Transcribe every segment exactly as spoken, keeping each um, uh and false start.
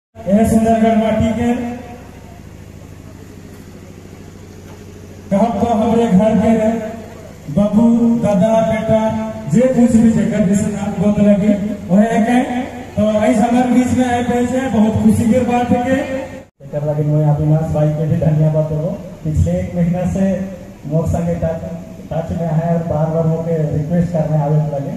यह सुंदरगढ़ माटी के कहब तो हमारे घर के बबू दादा बेटा जे कुछ भी जगह जैसे नाम गोद लगे वह एक है तो ऐसे हमारे बीच में आए पैसे बहुत खुशी की बात है के लगे मैं अविनाश भाई के भी धन्यवाद दो। पिछले एक महीना से मोर संगे टच में है और बार बार मोके रिक्वेस्ट करने आवे लगे।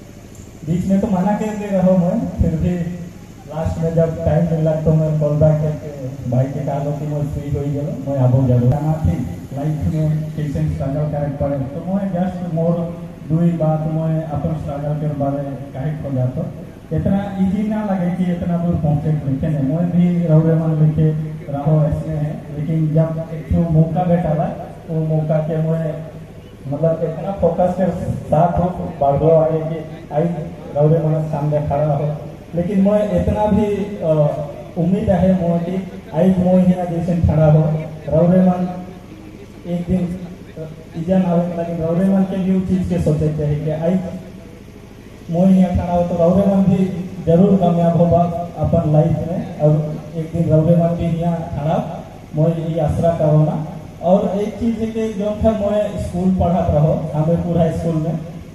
बीच में तो मना कर दे रहा हूँ मैं, फिर भी लास्ट में जब टाइम मिला तो मैं कॉल बैक करके भाई के कहा कि मैं फ्री हो गया मैं आबो जाबो ना थी लाइफ में कैसे स्ट्रगल करे पड़े तो मैं जस्ट मोर दुई बात मैं अपन स्ट्रगल के बारे कहे हो जाता इतना इजी ना लगे कि इतना दूर पहुंचे लिखे नहीं मैं भी रौरे मन लिखे रहो ऐसे है, लेकिन जब एक मौका बैठा था वो मौका के मैं मतलब इतना फोकस के साथ बढ़ो आए कि आई रौरे मन सामने खड़ा हो। लेकिन मैं इतना भी उम्मीद है मोह की आई मोह ही जैसे खड़ा हो रौरे मन एक दिन इजन आवे लेकिन रौरे मन के भी चीज के सोचे चाहिए कि आई मोह यहाँ खड़ा हो तो रौरे मन भी जरूर कामयाब होगा अपन लाइफ में और एक दिन रौरे मन भी यहाँ खड़ा मोह ये आसरा करो ना। और एक चीज है कि जो था मैं स्कूल पढ़ा रहो हमें पूरा स्कूल में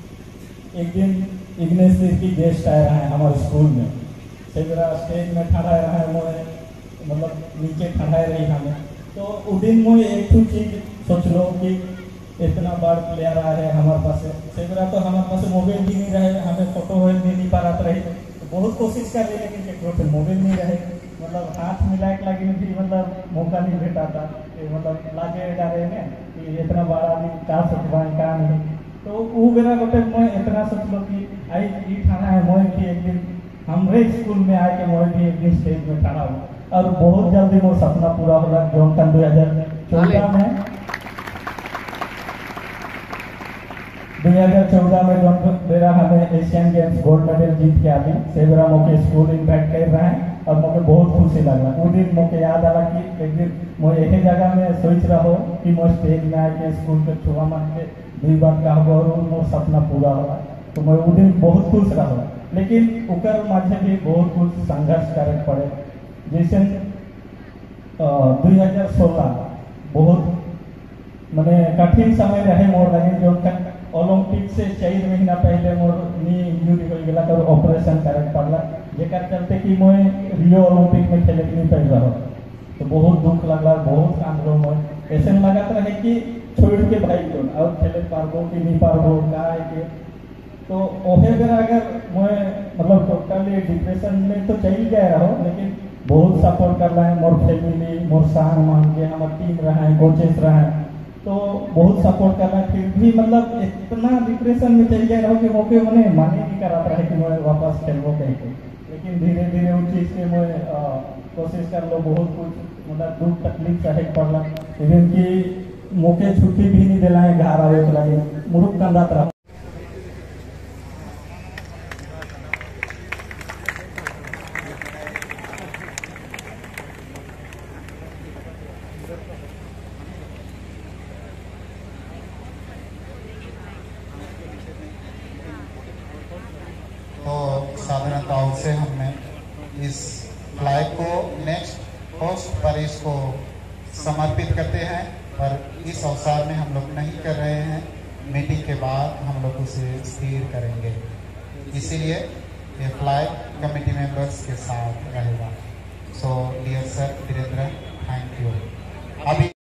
एक दिन इग्नेश की गेस्ट आए रहे हमारे स्कूल में से मेरा स्टेज में खड़ा रहा है मैं मतलब नीचे खड़ा रही हमें तो उस दिन मुझे एक तो चीज सोच लो कि इतना बार प्लेयर आ रहे हमारे पास से मेरा तो हमारे पास मोबाइल भी नहीं रहे हमें फोटो भी नहीं पा रहा रही तो बहुत कोशिश कर रही लेकिन एक मोबाइल नहीं रहे मतलब हाथ मिला के लगे भी मतलब मौका नहीं भेटा था मतलब लागे जा रहे हैं कि इतना बड़ा आदमी क्या सोचवाए क्या नहीं तो वो मेरा गोटे मैं इतना सोच लो कि आई ये खाना है मैं भी एक दिन हमारे स्कूल में आके मैं भी एक दिन स्टेज में खड़ा हूँ और बहुत जल्दी वो सपना पूरा होगा जो सन दो हजार चौदह में दो हजार चौदह में जो मेरा हमें एशियन गेम्स गोल्ड मेडल जीत के आती से मेरा मौके स्कूल इम्पैक्ट कर रहे हैं और मुझे बहुत खुशी लग रहा है। उस दिन मुझे याद आला कि एक दिन मैं एक जगह में सोच रहा हूँ कि मैं स्टेज में आके स्कूल के छुआ मान के दुई बात का होगा और मोर सपना पूरा होगा तो मैं उस दिन बहुत खुश रहा। लेकिन उकर माझे भी बहुत कुछ संघर्ष करे पड़े जैसे दो हजार सोलह बहुत मैंने कठिन समय रहे मोर लगे जो ओलंपिक से चार महीना पहले मोर नी इंजरी हो गया तो ऑपरेशन करे पड़ला जेकर चलते कि मैं रियो ओलंपिक में खेले नहीं पाई रहा तो बहुत दुख लगला बहुत कांदलो मैं ऐसे लगा रहे कि छोड़ के भाई को और खेले पारबो कि नहीं पारबो का के तो ओहे बेरा अगर मैं मतलब टोटली डिप्रेशन में तो चल गया रहो लेकिन बहुत सपोर्ट कर रहा है मोर फैमिली मोर साथ मान के हमारे टीम रहा है कोचेस रहा है तो बहुत सपोर्ट कर रहा है फिर भी मतलब इतना डिप्रेशन में चल गया रहो कि मौके मैंने माने नहीं करा रहा है कि मैं वापस खेलबो कहीं के लेकिन धीरे धीरे उस चीज़ के मैं कोशिश कर लो बहुत कुछ मतलब दुख तकलीफ सहे पड़ला लेकिन कि मौके छुट्टी भी नहीं दिला है घर आवे लगे मुरुख कंदात रहा। तो साधारणतः से हमने इस फ्लैग को नेक्स्ट पोस्ट पर इसको समर्पित करते हैं पर इस अवसर में हम लोग नहीं कर रहे हैं मीटिंग के बाद हम लोग उसे स्थिर करेंगे इसीलिए ये फ्लैग कमेटी मेंबर्स के साथ रहेगा। So dear sir Virender thank you. अभी